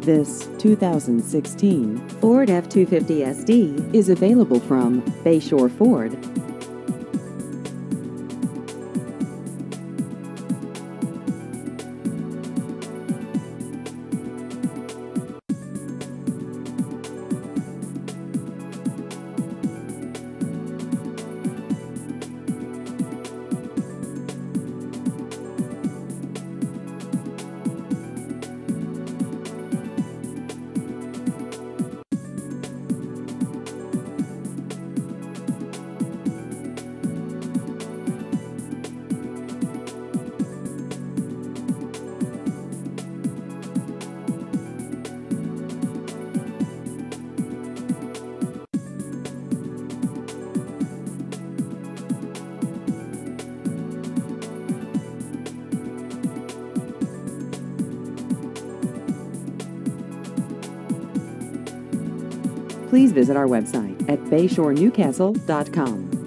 This 2016 Ford F-250 SD is available from Bayshore Ford. Please visit our website at bayshorenewcastle.com.